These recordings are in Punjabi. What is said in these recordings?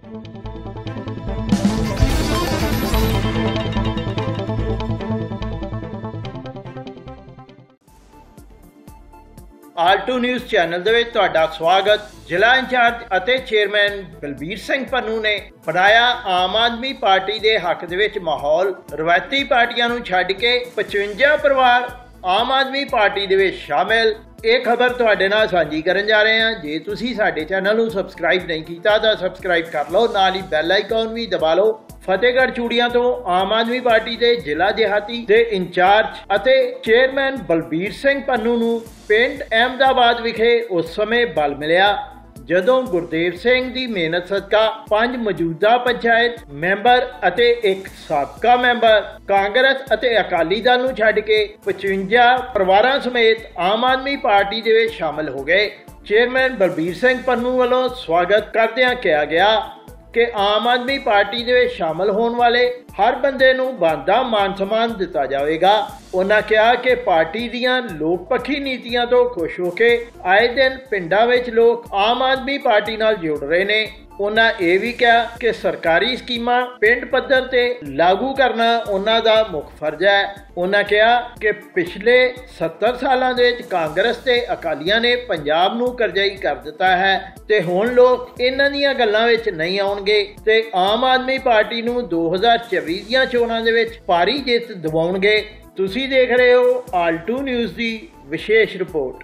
ਆਲਟੂ ਨਿਊਜ਼ ਚੈਨਲ ਦੇ ਵਿੱਚ ਤੁਹਾਡਾ ਸਵਾਗਤ। ਜ਼ਿਲ੍ਹਾ ਇੰਚਾਰਜ ਅਤੇ ਚੇਅਰਮੈਨ ਬਲਬੀਰ ਸਿੰਘ ਪੰਨੂ ਨੇ ਬਣਾਇਆ ਆਮ ਆਦਮੀ ਪਾਰਟੀ ਦੇ ਹੱਕ ਦੇ ਵਿੱਚ ਮਾਹੌਲ। ਰਵਾਇਤੀ ਪਾਰਟੀਆਂ ਨੂੰ ਛੱਡ ਕੇ 55 ਪਰਿਵਾਰ ਆਮ ਆਦਮੀ ਪਾਰਟੀ ਦੇ ਵਿੱਚ ਸ਼ਾਮਿਲ। ਇਹ ਖਬਰ ਤੁਹਾਡੇ ਨਾਲ ਸਾਂਝੀ ਕਰਨ ਜਾ ਰਹੇ ਹਾਂ। ਜੇ ਤੁਸੀਂ ਸਾਡੇ ਚੈਨਲ ਨੂੰ ਸਬਸਕ੍ਰਾਈਬ ਨਹੀਂ ਕੀਤਾ ਤਾਂ ਸਬਸਕ੍ਰਾਈਬ ਕਰ ਲਓ, ਨਾਲ ਹੀ ਬੈਲ ਆਈਕਨ ਵੀ ਦਬਾ ਲਓ। ਫਤਿਹਗੜ੍ਹ ਚੂੜੀਆਂ ਤੋਂ ਆਮ ਆਦਮੀ ਪਾਰਟੀ ਦੇ ਜ਼ਿਲ੍ਹਾ ਦਿਹਾਤੀ ਦੇ ਇੰਚਾਰਜ ਅਤੇ ਚੇਅਰਮੈਨ ਬਲਬੀਰ ਸਿੰਘ ਪੰਨੂ ਨੂੰ ਪਿੰਡ ਅਹਿਮਦਾਬਾਦ ਵਿਖੇ ਉਸ ਸਮੇਂ ਬਲ ਮਿਲਿਆ ਜਦੋਂ ਗੁਰਦੇਵ ਸਿੰਘ ਦੀ ਮਿਹਨਤ ਸਦਕਾ 5 ਮੌਜੂਦਾ ਪੰਚਾਇਤ ਮੈਂਬਰ ਅਤੇ ਇੱਕ ਸਾਬਕਾ ਮੈਂਬਰ ਕਾਂਗਰਸ ਅਤੇ ਅਕਾਲੀ ਦਲ ਨੂੰ ਛੱਡ ਕੇ 55 ਪਰਿਵਾਰਾਂ ਸਮੇਤ ਆਮ ਆਦਮੀ ਪਾਰਟੀ ਦੇ ਵਿੱਚ ਸ਼ਾਮਲ ਹੋ ਗਏ। ਚੇਅਰਮੈਨ ਬਲਬੀਰ ਸਿੰਘ ਪੰਨੂ ਵੱਲੋਂ ਸਵਾਗਤ ਕਰਦਿਆਂ ਕਿਹਾ ਗਿਆ ਕਿ ਆਮ ਆਦਮੀ ਪਾਰਟੀ ਦੇ ਵਿੱਚ ਸ਼ਾਮਲ ਹੋਣ ਵਾਲੇ ਹਰ ਬੰਦੇ ਨੂੰ ਬਣਦਾ ਮਾਨ ਸਨਮਾਨ ਦਿੱਤਾ ਜਾਵੇਗਾ। ਉਹਨਾਂ ਕਿਹਾ ਕਿ ਪਾਰਟੀ ਦੀਆਂ ਲੋਕ ਪੱਖੀ ਨੀਤੀਆਂ ਤੋਂ ਖੁਸ਼ ਹੋ ਕੇ ਆਏ ਦਿਨ ਪਿੰਡਾਂ ਵਿੱਚ ਲੋਕ ਆਮ ਆਦਮੀ ਪਾਰਟੀ ਨਾਲ ਜੁੜ ਰਹੇ ਨੇ। ਉਹਨਾਂ ਇਹ ਵੀ ਕਿਹਾ ਕਿ ਸਰਕਾਰੀ ਸਕੀਮਾਂ ਪਿੰਡ ਪੱਧਰ ਤੇ ਲਾਗੂ ਕਰਨਾ ਉਹਨਾਂ ਦਾ ਮੁੱਖ ਫਰਜ਼ ਹੈ। ਉਹਨਾਂ ਕਿਹਾ ਕਿ ਪਿਛਲੇ 70 ਸਾਲਾਂ ਦੇ ਵਿੱਚ ਕਾਂਗਰਸ ਤੇ ਅਕਾਲੀਆਂ ਨੇ ਪੰਜਾਬ ਨੂੰ ਕਰਜ਼ਾਈ ਕਰ ਦਿੱਤਾ ਹੈ ਤੇ ਹੁਣ ਲੋਕ ਇਹਨਾਂ ਦੀਆਂ ਗੱਲਾਂ ਵਿੱਚ ਨਹੀਂ ਆਉਣਗੇ ਤੇ ਆਮ ਆਦਮੀ ਪਾਰਟੀ ਨੂੰ 2024 ਦੀਆਂ ਚੋਣਾਂ ਦੇ ਵਿੱਚ ਭਾਰੀ ਜਿੱਤ ਦਿਵਾਉਣਗੇ। ਤੁਸੀਂ ਦੇਖ ਰਹੇ ਹੋ ਆਲਟੂ ਨਿਊਜ਼ ਦੀ ਵਿਸ਼ੇਸ਼ ਰਿਪੋਰਟ।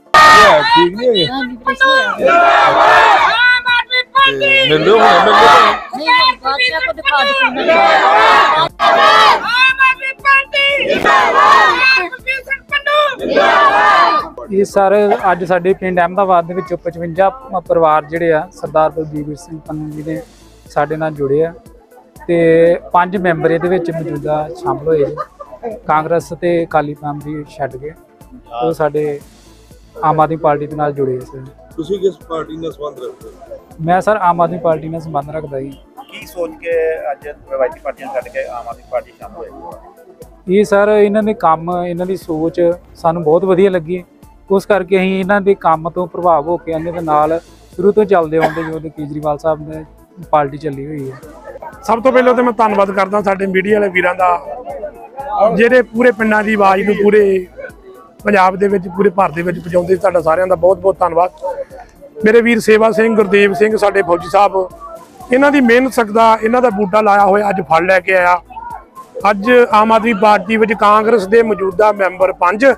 ਇਹ ਸਰ ਅੱਜ ਸਾਡੇ ਪਿੰਡ ਅਹਿਮਦਾਬਾਦ ਦੇ ਵਿੱਚ 55 ਪਰਿਵਾਰ ਜਿਹੜੇ ਆ ਸਰਦਾਰ ਬਲਬੀਰ ਸਿੰਘ ਪੰਨੂ ਜੀ ਨੇ ਸਾਡੇ ਨਾਲ ਜੁੜੇ ਆ ਤੇ 5 ਮੈਂਬਰ ਇਹਦੇ ਵਿੱਚ ਮੌਜੂਦਾ ਸ਼ਾਮਲ ਹੋਏ ਕਾਂਗਰਸ ਤੇ ਅਕਾਲੀ ਦਲ ਦੀ ਛੱਡ ਕੇ ਉਹ ਸਾਡੇ ਆਮ ਆਦਮੀ ਪਾਰਟੀ ਦੇ ਨਾਲ ਜੁੜੇ ਸੀ। ਤੁਸੀਂ ਕਿਸ ਪਾਰਟੀ ਨਾਲ ਸੰਬੰਧ ਰੱਖਦੇ ਹੋ? ਮੈਂ ਸਰ ਆਮ ਆਦਮੀ ਪਾਰਟੀ ਨਾਲ ਸੰਬੰਧ ਰੱਖਦਾ ਜੀ। ਕੀ ਸੋਚ ਕੇ ਅੱਜ ਰਵਾਇਤੀ ਪਾਰਟੀਆਂ ਛੱਡ ਕੇ ਆਮ ਆਦਮੀ ਪਾਰਟੀ ਸ਼ਾਮਲ ਹੋਏ? ਇਹ ਸਰ ਇਹਨਾਂ ਦੇ ਕੰਮ, ਇਹਨਾਂ ਦੀ ਸੋਚ ਸਾਨੂੰ ਬਹੁਤ ਵਧੀਆ ਲੱਗੀ। ਉਸ ਕਰਕੇ ਅਸੀਂ ਇਹਨਾਂ ਦੇ ਕੰਮ ਤੋਂ ਪ੍ਰਭਾਵ ਹੋ ਕੇ ਇਹਨਾਂ ਦੇ ਨਾਲ ਸ਼ੁਰੂ ਤੋਂ ਚੱਲਦੇ ਆਉਂਦੇ ਜੋ ਕੇਜਰੀਵਾਲ ਸਾਹਿਬ ਨੇ ਪਾਰਟੀ ਚੱਲੀ ਹੋਈ ਹੈ। ਸਭ ਤੋਂ ਪਹਿਲਾਂ ਤਾਂ ਮੈਂ ਧੰਨਵਾਦ ਕਰਦਾ ਸਾਡੇ ਮੀਡੀਆ ਵਾਲੇ ਵੀਰਾਂ ਦਾ, ਜਿਹੜੇ ਪੂਰੇ ਪਿੰਡਾਂ ਦੀ ਆਵਾਜ਼ ਨੂੰ ਪੂਰੇ ਪੰਜਾਬ ਦੇ ਵਿੱਚ, ਪੂਰੇ ਭਾਰਤ ਦੇ ਵਿੱਚ ਪਹੁੰਚਾਉਂਦੇ। ਤੁਹਾਡਾ ਸਾਰਿਆਂ ਦਾ ਬਹੁਤ ਬਹੁਤ ਧੰਨਵਾਦ। ਮੇਰੇ ਵੀਰ ਸੇਵਾ ਸਿੰਘ, ਗੁਰਦੇਵ ਸਿੰਘ, ਸਾਡੇ ਫੌਜੀ ਸਾਹਿਬ, ਇਹਨਾਂ ਦੀ ਮਿਹਨਤ ਸਦਕਾ ਇਹਨਾਂ ਦਾ ਬੂਟਾ ਲਾਇਆ ਹੋਇਆ ਅੱਜ ਫਲ ਲੈ ਕੇ ਆਇਆ। ਅੱਜ ਆਮ ਆਦਮੀ ਪਾਰਟੀ ਵਿੱਚ ਕਾਂਗਰਸ ਦੇ ਮੌਜੂਦਾ ਮੈਂਬਰ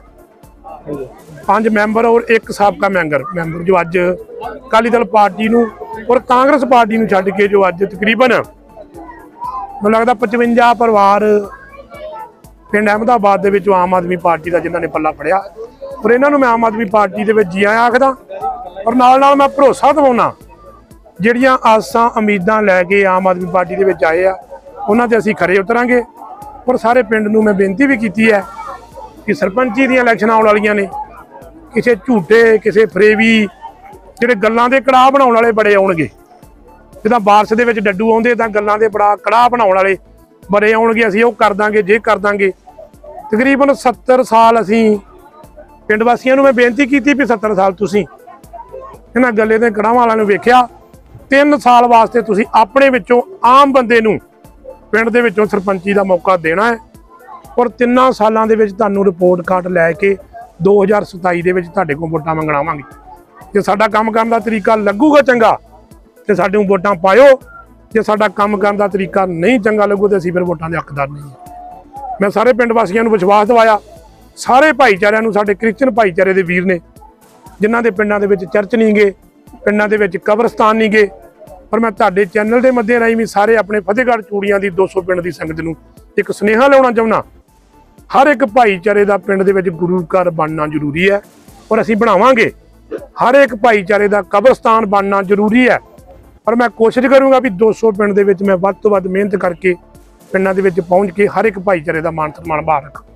5 ਮੈਂਬਰ ਔਰ ਇੱਕ ਸਾਬਕਾ ਮੈਂਬਰ ਜੋ ਅੱਜ ਅਕਾਲੀ ਦਲ ਪਾਰਟੀ ਨੂੰ ਔਰ ਕਾਂਗਰਸ ਪਾਰਟੀ ਨੂੰ ਛੱਡ ਕੇ ਜੋ ਅੱਜ ਤਕਰੀਬਨ ਮੈਨੂੰ ਲੱਗਦਾ 55 ਪਰਿਵਾਰ ਪਿੰਡ ਅਹਿਮਦਾਬਾਦ ਦੇ ਵਿੱਚ ਆਮ ਆਦਮੀ ਪਾਰਟੀ ਦਾ ਜਿਨ੍ਹਾਂ ਨੇ ਪੱਲਾ ਫੜਿਆ, ਔਰ ਇਹਨਾਂ ਨੂੰ ਮੈਂ ਆਮ ਆਦਮੀ ਪਾਰਟੀ ਦੇ ਵਿੱਚ ਜੀ ਆਇਆਂ ਆਖਦਾ। ਔਰ ਨਾਲ ਮੈਂ ਭਰੋਸਾ ਦਿਵਾਉਣਾ ਜਿਹੜੀਆਂ ਆਸਾਂ ਉਮੀਦਾਂ ਲੈ ਕੇ ਆਮ ਆਦਮੀ ਪਾਰਟੀ ਦੇ ਵਿੱਚ ਆਏ ਆ ਉਹਨਾਂ ਤੇ ਅਸੀਂ ਖਰੇ ਉਤਰਾਂਗੇ। ਔਰ ਸਾਰੇ ਪਿੰਡ ਨੂੰ ਮੈਂ ਬੇਨਤੀ ਵੀ ਕੀਤੀ ਹੈ ਕਿ ਸਰਪੰਚੀ ਦੀਆਂ ਇਲੈਕਸ਼ਨਾਂ ਆਉਣ ਵਾਲੀਆਂ ਨੇ, ਕਿਸੇ ਝੂਠੇ ਕਿਸੇ ਫਰੇਵੀ ਜਿਹੜੇ ਗੱਲਾਂ ਦੇ ਕੜਾਹ ਬਣਾਉਣ ਵਾਲੇ ਬੜੇ ਆਉਣਗੇ। ਜਿੱਦਾਂ ਬਾਰਿਸ਼ ਦੇ ਵਿੱਚ ਡੱਡੂ ਆਉਂਦੇ ਤਾਂ ਗੱਲਾਂ ਦੇ ਬੜਾ ਕੜਾਹ ਬਣਾਉਣ ਵਾਲੇ ਬੜੇ ਆਉਣਗੇ। ਅਸੀਂ ਉਹ ਕਰ ਦਾਂਗੇ, ਜੇ ਕਰ ਦਾਂਗੇ। ਤਕਰੀਬਨ 70 ਸਾਲ ਅਸੀਂ ਪਿੰਡ ਵਾਸੀਆਂ ਨੂੰ ਮੈਂ ਬੇਨਤੀ ਕੀਤੀ ਵੀ 70 ਸਾਲ ਤੁਸੀਂ ਇਹਨਾਂ ਗੱਲੇ ਦੇ ਕੜਾਹਾਂ ਵਾਲਿਆਂ ਨੂੰ ਵੇਖਿਆ, 3 ਸਾਲ ਵਾਸਤੇ ਤੁਸੀਂ ਆਪਣੇ ਵਿੱਚੋਂ ਆਮ ਬੰਦੇ ਨੂੰ ਪਿੰਡ ਦੇ ਵਿੱਚੋਂ ਸਰਪੰਚੀ ਦਾ ਮੌਕਾ ਦੇਣਾ ਹੈ। ਔਰ 3 ਸਾਲਾਂ ਦੇ ਵਿੱਚ ਤੁਹਾਨੂੰ ਰਿਪੋਰਟ ਕਾਰਡ ਲੈ ਕੇ 2027 ਦੇ ਵਿੱਚ ਤੁਹਾਡੇ ਕੋਲ ਵੋਟਾਂ ਮੰਗਣਾਵਾਂਗੇ। ਜੇ ਸਾਡਾ ਕੰਮ ਕਰਨ ਦਾ ਤਰੀਕਾ ਲੱਗੂਗਾ ਚੰਗਾ ਤੇ ਸਾਡੇ ਨੂੰ ਵੋਟਾਂ ਪਾਇਓ, ਜੇ ਸਾਡਾ ਕੰਮ ਕਰਨ ਦਾ ਤਰੀਕਾ ਨਹੀਂ ਚੰਗਾ ਲੱਗੂ ਤੇ ਅਸੀਂ ਫਿਰ ਵੋਟਾਂ ਦੇ ਹੱਕਦਾਰ ਨਹੀਂ। ਮੈਂ ਸਾਰੇ ਪਿੰਡ ਵਾਸੀਆਂ ਨੂੰ ਵਿਸ਼ਵਾਸ ਦਿਵਾਇਆ, ਸਾਰੇ ਭਾਈਚਾਰਿਆਂ ਨੂੰ, ਸਾਡੇ ਕ੍ਰਿਸਚਨ ਭਾਈਚਾਰੇ ਦੇ ਵੀਰ ਨੇ ਜਿਨ੍ਹਾਂ ਦੇ ਪਿੰਡਾਂ ਦੇ ਵਿੱਚ ਚਰਚ ਨਹੀਂ ਗਏ, ਪਿੰਡਾਂ ਦੇ ਵਿੱਚ ਕਬਰਸਤਾਨ ਨਹੀਂ ਗਏ। ਪਰ ਮੈਂ ਤੁਹਾਡੇ ਚੈਨਲ ਦੇ ਮਾਧਿਅਮ ਰਾਹੀਂ ਵੀ ਸਾਰੇ ਆਪਣੇ ਫਤਿਹਗੜ੍ਹ ਚੂੜੀਆਂ ਦੀ 200 ਪਿੰਡ ਦੀ ਸੰਗਤ ਨੂੰ ਇੱਕ ਸੁਨੇਹਾ ਲਾਉਣਾ ਚਾਹੁੰਦਾ। ਹਰ ਇੱਕ ਭਾਈਚਾਰੇ ਦਾ ਪਿੰਡ ਦੇ ਵਿੱਚ ਗੁਰੂ ਘਰ ਬਣਨਾ ਜ਼ਰੂਰੀ ਹੈ ਔਰ ਅਸੀਂ ਬਣਾਵਾਂਗੇ। ਹਰ ਇੱਕ ਭਾਈਚਾਰੇ ਦਾ ਕਬਰਸਤਾਨ ਬਣਨਾ ਜ਼ਰੂਰੀ ਹੈ। ਪਰ ਮੈਂ ਕੋਸ਼ਿਸ਼ ਕਰੂੰਗਾ ਵੀ 200 ਪਿੰਡ ਦੇ ਵਿੱਚ ਮੈਂ ਵੱਧ ਤੋਂ ਵੱਧ ਮਿਹਨਤ ਕਰਕੇ ਪਿੰਡਾਂ ਦੇ ਵਿੱਚ ਪਹੁੰਚ ਕੇ ਹਰ ਇੱਕ ਭਾਈਚਾਰੇ ਦਾ ਮਾਣ ਸਨਮਾਨ ਬਹਾਲ ਰੱਖਾਂ।